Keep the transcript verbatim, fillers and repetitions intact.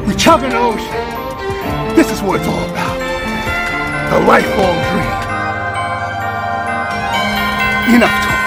We chug in the ocean. This is what it's all about. The lifelong dream. Enough talk.